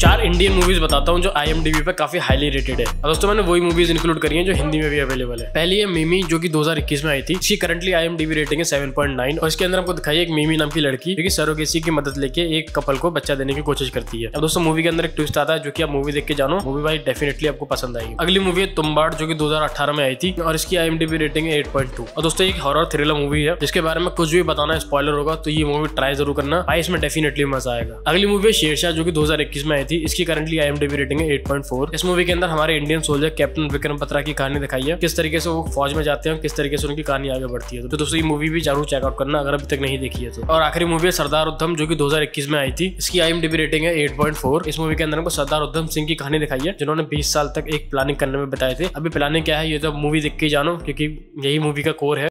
4 Indian movies बताता हूँ जो IMDb पे काफी हाईली रेटेड है। दोस्तों मैंने वही मूवीज इंक्लूड करी हैं जो हिंदी में भी अवेलेबल है। पहली है मिमी, जो कि 2021 में आई थी। इसकी करंटली IMDb रेटिंग है 7.9 और इसके अंदर हमको दिखाई है एक मिमी नाम की लड़की जो कि सरोगेसी की मदद लेके एक कपल को बच्चा देने की कोशिश करती है। अब दोस्तों मूवी के अंदर एक ट्विस्ट आता है जो कि आप मूवी देख के जानो, मूवी भाई डेफिनेटली आपको पसंद आएगी। अगली मूवी है तुम्बाड़, जो कि 2018 में आई थी और इसकी IMDb रेटिंग है 8.2। और दोस्तों एक हॉरर थ्रिलर मूवी है जिसके बारे में कुछ भी बताना स्पॉइलर होगा, तो ये मूवी ट्राई जरूर करना भाई, इसमें डेफिनेटली मजा आएगा। अगली मूवी है शेरशाह, जो कि 2021 में आई थी। इसकी करंटली IMDb रेटिंग है 8.4। इस मूवी के अंदर हमारे Indian soldier captain Vikram Batra की कहानी दिखाई है, किस तरीके से वो फौज में जाते हैं, किस तरीके से उनकी कहानी आगे बढ़ती है। तो दोस्तों ये मूवी भी जरूर चेकआउट करना अगर अभी तक नहीं देखी है तो। और आखिरी मूवी है सरदार उधम, जो कि 2021 में आई थी। इसकी IMDb रेटिंग है 8.4। इस मूवी के अंदर हमको सरदार उधम सिंह की कहानी दिखाई है जिन्होंने 20 साल तक एक प्लानिंग करने में बताए थे। अभी प्लानिंग क्या है ये तो मूवी देख के जानो, क्योंकि यही मूवी का कोर है।